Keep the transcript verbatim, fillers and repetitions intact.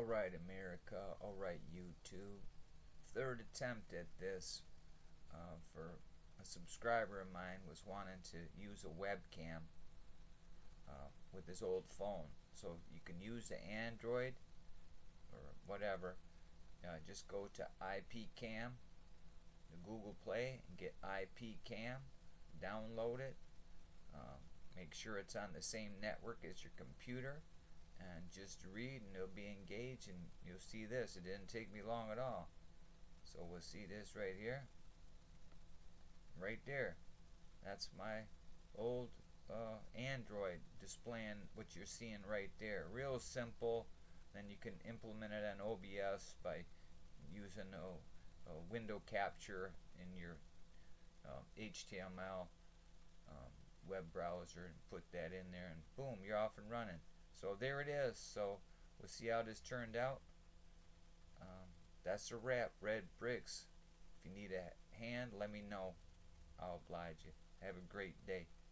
Alright, America. Alright, YouTube. Third attempt at this uh, for a subscriber of mine was wanting to use a webcam uh, with his old phone. So you can use the Android or whatever. Uh, just go to I P Cam, the Google Play, and get I P Cam. Download it. Uh, make sure it's on the same network as your computer. And just read and it'll be engaged, and you'll see this. It didn't take me long at all. So we'll see this right here. Right there. That's my old uh, Android displaying what you're seeing right there. Real simple. Then you can implement it on O B S by using a, a window capture in your uh, H T M L um, web browser and put that in there, and boom, you're off and running. So there it is. So we'll see how this turned out. Um, that's a wrap. Red Bricks. If you need a hand, let me know. I'll oblige you. Have a great day.